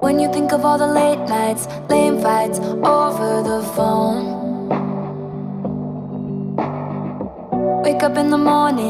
When you think of all the late nights, lame fights over the phone. Wake up in the morning